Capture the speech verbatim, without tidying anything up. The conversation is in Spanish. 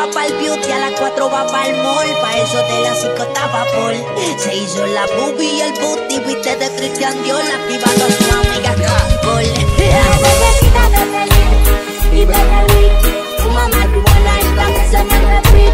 va pa'l beauty, a las cuatro va pa'l mall. Pa' eso de las cinco estaba Paul. Se hizo la boobie y el booty, viste de Christian Dior, activando a su amiga Paul. Bebecita de feliz y bebe weed. Tu mamá tu buena y la que se me repite.